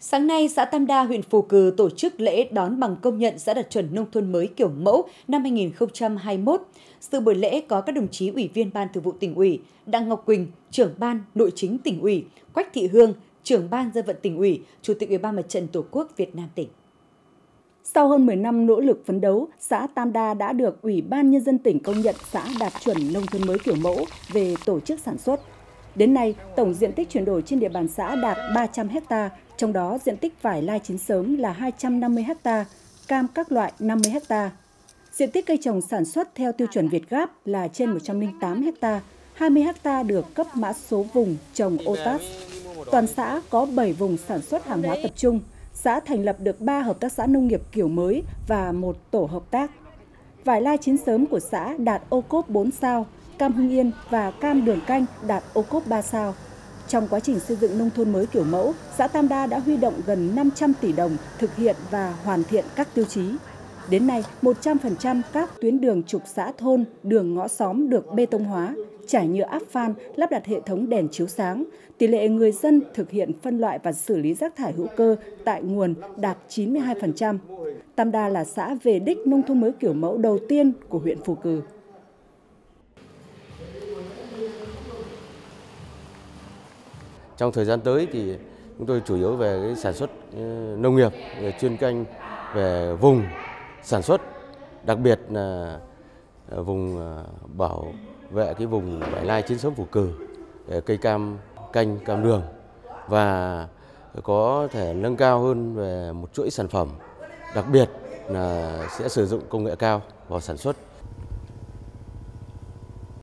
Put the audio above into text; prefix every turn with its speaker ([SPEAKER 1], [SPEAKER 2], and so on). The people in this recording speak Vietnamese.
[SPEAKER 1] Sáng nay, xã Tam Đa, huyện Phù Cừ tổ chức lễ đón bằng công nhận xã đạt chuẩn nông thôn mới kiểu mẫu năm 2021. Dự buổi lễ có các đồng chí Ủy viên Ban Thường vụ Tỉnh ủy, Đặng Ngọc Quỳnh, trưởng Ban Nội chính Tỉnh ủy, Quách Thị Hương, trưởng Ban Dân vận Tỉnh ủy, Chủ tịch Ủy ban Mặt trận Tổ quốc Việt Nam tỉnh.
[SPEAKER 2] Sau hơn 10 năm nỗ lực phấn đấu, xã Tam Đa đã được Ủy ban Nhân dân tỉnh công nhận xã đạt chuẩn nông thôn mới kiểu mẫu về tổ chức sản xuất. Đến nay, tổng diện tích chuyển đổi trên địa bàn xã đạt 300 ha, trong đó diện tích vải lai chín sớm là 250 ha, cam các loại 50 ha. Diện tích cây trồng sản xuất theo tiêu chuẩn Việt Gáp là trên 108 ha, 20 ha được cấp mã số vùng trồng OTAS. Toàn xã có 7 vùng sản xuất hàng hóa tập trung. Xã thành lập được 3 hợp tác xã nông nghiệp kiểu mới và 1 tổ hợp tác. Vải lai chín sớm của xã đạt ô cốp 4 sao, cam Hưng Yên và cam Đường Canh đạt ô cốp 3 sao. Trong quá trình xây dựng nông thôn mới kiểu mẫu, xã Tam Đa đã huy động gần 500 tỷ đồng thực hiện và hoàn thiện các tiêu chí. Đến nay, 100% các tuyến đường trục xã thôn, đường ngõ xóm được bê tông hóa, trải nhựa áp phan, lắp đặt hệ thống đèn chiếu sáng. Tỷ lệ người dân thực hiện phân loại và xử lý rác thải hữu cơ tại nguồn đạt 92%. Tam Đa là xã về đích nông thôn mới kiểu mẫu đầu tiên của huyện Phù Cừ.
[SPEAKER 3] Trong thời gian tới thì chúng tôi chủ yếu về cái sản xuất nông nghiệp, về chuyên canh về vùng sản xuất, đặc biệt là vùng bảo vệ cái vùng vải lai chín sớm Phù Cừ, cây cam canh, cam đường và có thể nâng cao hơn về một chuỗi sản phẩm, đặc biệt là sẽ sử dụng công nghệ cao vào sản xuất.